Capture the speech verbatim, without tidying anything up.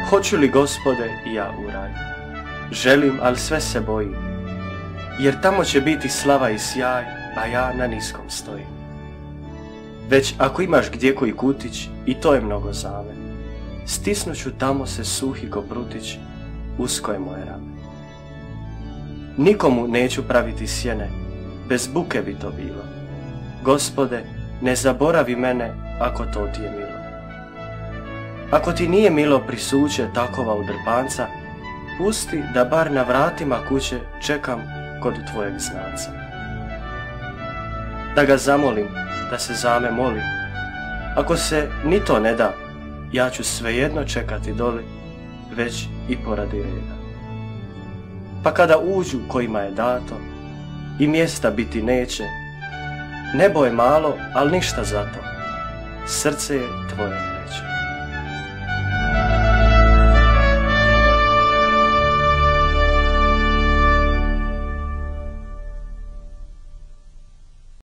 Hoću li, Gospode, i ja u raj? Želim, ali sve se bojim, jer tamo će biti slava i sjaj, a ja na niskom stojim. Već ako imaš gdje koji kutić, i to je mnogo zame. Stisnuću tamo se suhi ko prutić, usko je moje rame. Nikomu neću praviti sjene, bez buke bi to bilo. Gospode, ne zaboravi mene, ako to ti je milo. Ako ti nije milo prisuće takova udrpanca, pusti da bar na vratima kuće čekam kod tvojeg znanca. Da ga zamolim, da se za me moli. Ako se ni to ne da, ja ću svejedno čekati doli, već i poradi reda. Pa kada uđu kojima je dato, i mjesta biti neće, nebo je malo, al ništa zato, srce je tvoje.